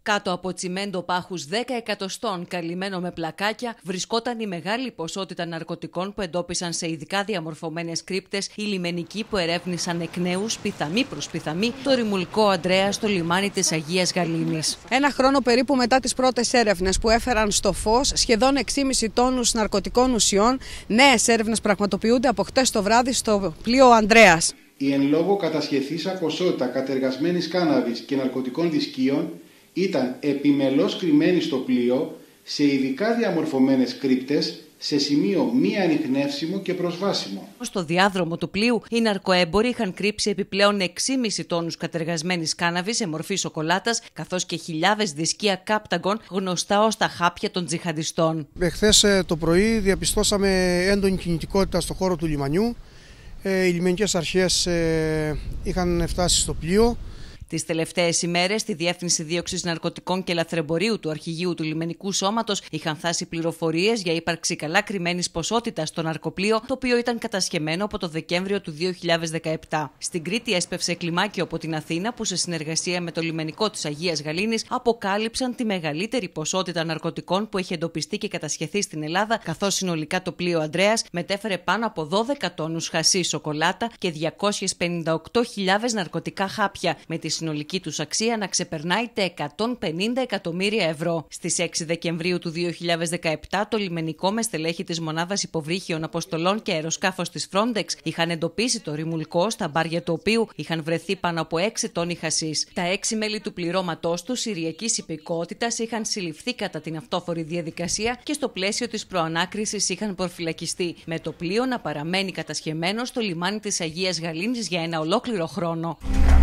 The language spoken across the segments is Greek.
Κάτω από τσιμέντο πάχους 10 εκατοστών καλυμμένο με πλακάκια βρισκόταν η μεγάλη ποσότητα ναρκωτικών που εντόπισαν σε ειδικά διαμορφωμένες κρύπτες οι λιμενικοί που ερεύνησαν εκ νέου, πιθαμή προς πιθαμή, το ρημουλικό Ανδρέα στο λιμάνι της Αγίας Γαλήνης. Ένα χρόνο περίπου μετά τις πρώτες έρευνες που έφεραν στο φως σχεδόν 6,5 τόνους ναρκωτικών ουσιών, νέες έρευνες πραγματοποιούνται από χτες το βράδυ στο πλοίο Ανδρέας. Η εν λόγω κατασχεθήσα ποσότητα κατεργασμένης κάναβης και ναρκωτικών δισκίων ήταν επιμελώς κρυμμένη στο πλοίο σε ειδικά διαμορφωμένες κρύπτες σε σημείο μη ανιχνεύσιμο και προσβάσιμο. Στο διάδρομο του πλοίου, οι ναρκοέμποροι είχαν κρύψει επιπλέον 6,5 τόνους κατεργασμένης κάναβης σε μορφή σοκολάτας, καθώς και χιλιάδες δισκία κάπταγκων γνωστά ως τα χάπια των τζιχαντιστών. Χθες το πρωί διαπιστώσαμε έντονη κινητικότητα στο χώρο του λιμανιού. Οι λιμενικές αρχές είχαν φτάσει στο πλοίο. Τις τελευταίες ημέρες, στη Διεύθυνση Δίωξης Ναρκωτικών και Λαθρεμπορίου του Αρχηγείου του Λιμενικού Σώματος είχαν φτάσει πληροφορίες για ύπαρξη καλά κρυμμένης ποσότητας στο ναρκοπλοίο, το οποίο ήταν κατασχεμένο από το Δεκέμβριο του 2017. Στην Κρήτη έσπευσε κλιμάκιο από την Αθήνα, που σε συνεργασία με το λιμενικό της Αγίας Γαλήνης αποκάλυψαν τη μεγαλύτερη ποσότητα ναρκωτικών που έχει εντοπιστεί και κατασχεθεί στην Ελλάδα, καθώς συνολικά το πλοίο Ανδρέας μετέφερε πάνω από 12 τόνους χασί σοκολάτα και 258.000 ναρκωτικά χάπια, με τη συνολική τους αξία να ξεπερνάει τα 150 εκατομμύρια ευρώ. Στις 6 Δεκεμβρίου του 2017, το λιμενικό με στελέχη της Μονάδας Υποβρύχιων Αποστολών και αεροσκάφος της Frontex είχαν εντοπίσει το ρημουλικό, στα μπάρια του οποίου είχαν βρεθεί πάνω από 6 τόνοι χασίς. Τα 6 μέλη του πληρώματός του Συριακής υπηκότητας είχαν συλληφθεί κατά την αυτόφορη διαδικασία και στο πλαίσιο της προανάκρισης είχαν προφυλακιστεί, με το πλοίο να παραμένει κατασχεμένο στο λιμάνι της Αγίας Γαλήνης για ένα ολόκληρο χρόνο.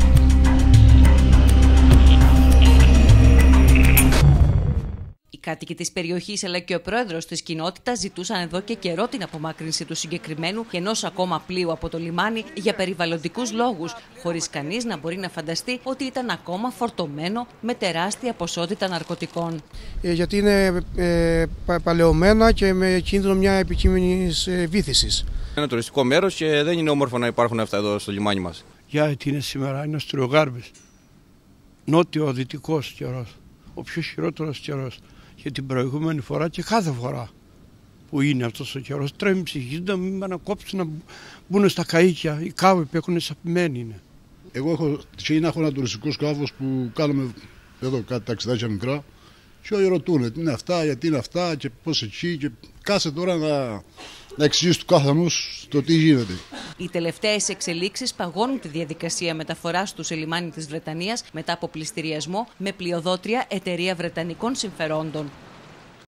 Οι κάτοικοι της περιοχής αλλά και ο πρόεδρος της κοινότητας ζητούσαν εδώ και καιρό την απομάκρυνση του συγκεκριμένου και ενός ακόμα πλοίου από το λιμάνι για περιβαλλοντικούς λόγους, χωρίς κανείς να μπορεί να φανταστεί ότι ήταν ακόμα φορτωμένο με τεράστια ποσότητα ναρκωτικών. Γιατί είναι παλαιωμένα και με κίνδυνο μια επικείμενης βύθισης. Είναι τουριστικό μέρος και δεν είναι όμορφο να υπάρχουν αυτά εδώ στο λιμάνι μας. Γιατί είναι σήμερα, είναι στριογάρμπης, νότιο-δυτικός καιρός, ο πιο χειρότερος καιρός. Και την προηγούμενη φορά και κάθε φορά που είναι αυτός ο καιρός τρέμει ψυχή να μην ανακόψουν να μπουν στα καΐκια. Οι κάβοι που έχουν σαπημένοι είναι. Εγώ έχω ένα τουριστικό σκάφος που κάνουμε εδώ κάτι ταξιδάκια μικρά και όλοι ρωτούν τι είναι αυτά, γιατί είναι αυτά και πώς εκεί και κάσε τώρα να εξηγήσει του καθενός το τι γίνεται. Οι τελευταίες εξελίξεις παγώνουν τη διαδικασία μεταφοράς του σε λιμάνι της Βρετανίας μετά από πληστηριασμό με πλειοδότρια εταιρεία βρετανικών συμφερόντων.